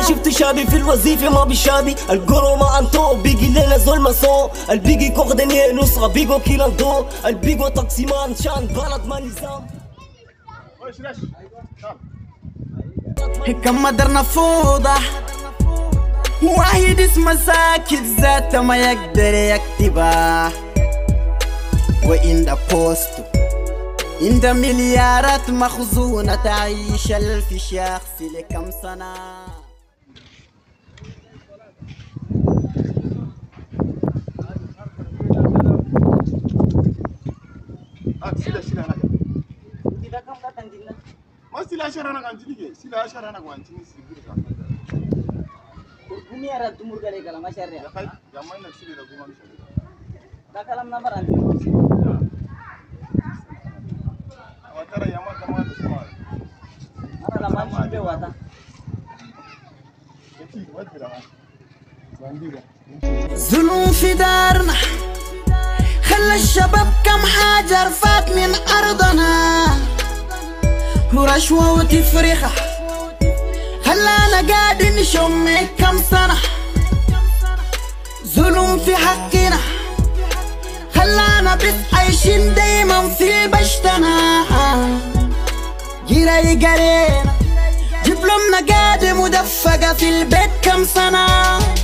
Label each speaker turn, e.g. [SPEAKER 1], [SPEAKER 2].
[SPEAKER 1] شفت شابي في الوظيفة ما بيشابي القرو ما انتو بيجي لنا زول مسو البيجي كوردنية نصرة بيجو كيلاندو البيجو تقسيمان شان بلد ما نظام
[SPEAKER 2] كم درنا فوضى واحد اسمه ساكت ذاته ما يقدر يكتبها وإن ده بوستو إن ده مليارات مخزونة تعيش ألف شخص لكم سنة.
[SPEAKER 3] ما سلا شرنا كان تيجي سلا شرنا كان تيجي سيبورك
[SPEAKER 4] Bumi ada tumur kali kalau masyarakat.
[SPEAKER 3] يا خي يا ما نفسي لو ما مش
[SPEAKER 4] Dah kalam nomor anti.
[SPEAKER 3] وترى يا ما كمان تسمع
[SPEAKER 4] Mana lama sih bewata.
[SPEAKER 3] كتير ودي لا
[SPEAKER 2] ظلم في دارنا خلى الشباب كم حجر فات من أرضنا ورشوة وتفرخة خلانا قاعدين نشم كم سنة ظلم في حقنا خلانا بس عايشين دايما في بشتنا جيري قرينا جيب لنا قاعدة مدفقة في البيت كم سنة